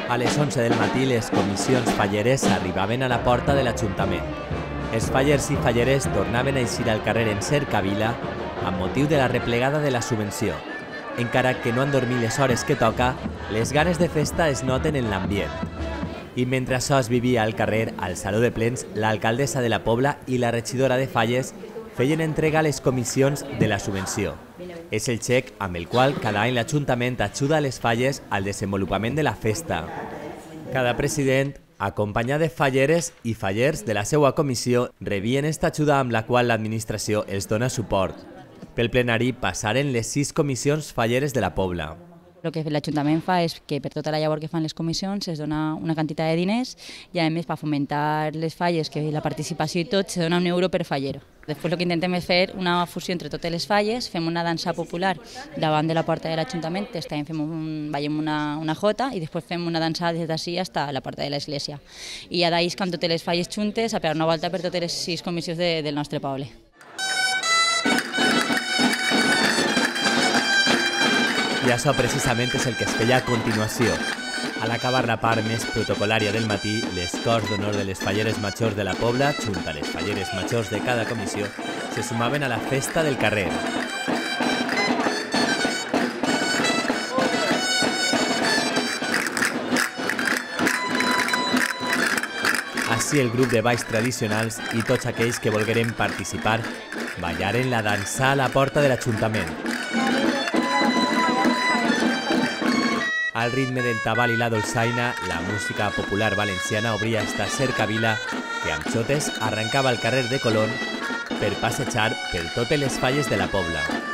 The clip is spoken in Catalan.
A les 11 del matí, les comissions falleres arribaven a la porta de l'Ajuntament. Els fallers i falleres tornaven a eixir al carrer en cercavila amb motiu de la replegada de la subvenció. Encara que no han dormit les hores que toca, les ganes de festa es noten en l'ambient. I mentre això es vivia al carrer, al Saló de Plens, l'alcaldessa de la Pobla i la regidora de Falles feien entrega a les comissions de la subvenció. És el xec amb el qual cada any l'Ajuntament ajuda a les Falles al desenvolupament de la festa. Cada president, acompanyat de falleres i fallers de la seva comissió, rebien esta ajuda amb la qual l'administració els dona suport. Pel plenari passaren les 6 comissions falleres de la Pobla. El que l'Ajuntament fa és que per tota la llavor que fan les comissions es dona una quantitat de diners i a més per fomentar les falles, que la participació i tot, se dona €1 per fallero. Després el que intentem és fer una fusió entre totes les falles, fem una dansa popular davant de la porta de l'Ajuntament, ballem una jota i després fem una dansa des d'ací fins a la porta de l'església. I ja d'ahir amb totes les falles juntes a pegar una volta per totes les 6 comissions del nostre poble. I això precisament és el que es feia a continuació. A l'acabar la part més protocolària del matí, les cors d'honor de les falleres majors de la Pobla, junt a les falleres majors de cada comissió, se sumaven a la festa del carrer. Així el grup de balls tradicionals i tots aquells que volgueren participar ballaren la dansa a la porta de l'Ajuntament. Al ritme del tabal i la dolçaina, la música popular valenciana obria esta cercavila que amb xotes arrencava al carrer de Colón per passejar per totes les falles de la Pobla.